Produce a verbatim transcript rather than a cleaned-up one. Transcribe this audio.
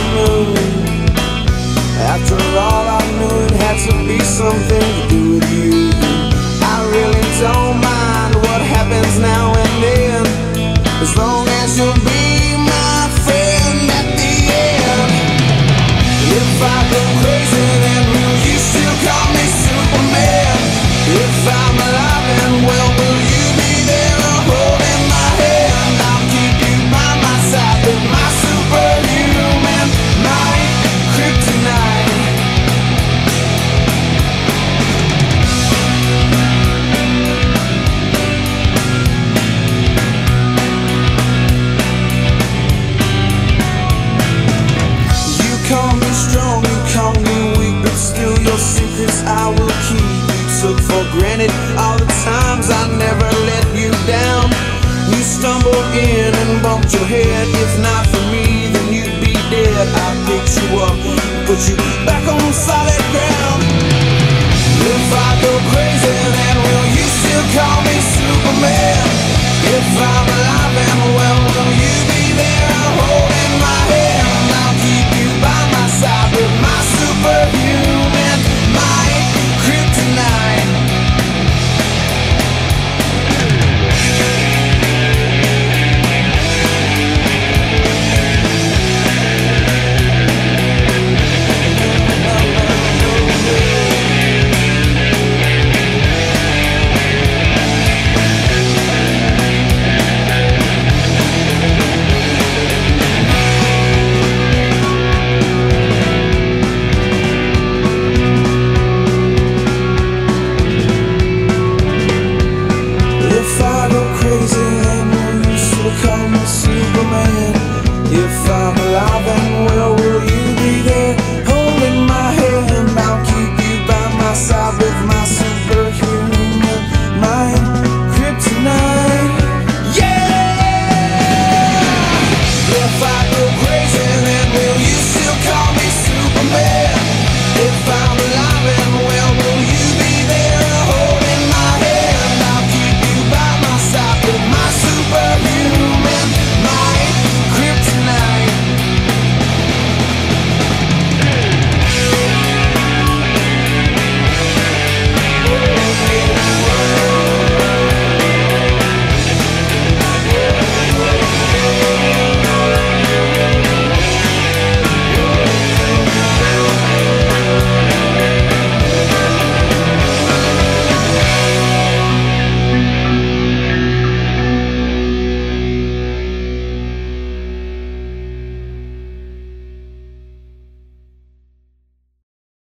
the moon. After all, I knew it had to be something to do with you. I really don't mind what happens now and then, as long as you'll be my friend at the end. If I go crazy, then will you still call me Superman? If I'm alive and well, will you be there holding my hand? I'll keep you by my side with my superhuman might, kryptonite. You call me strong, you call me weak, but still your secrets I will keep. Took for granted all the times I never let you down. You stumbled in and bumped your head. If not for me, then you'd be dead. I picked you up, put you back on solid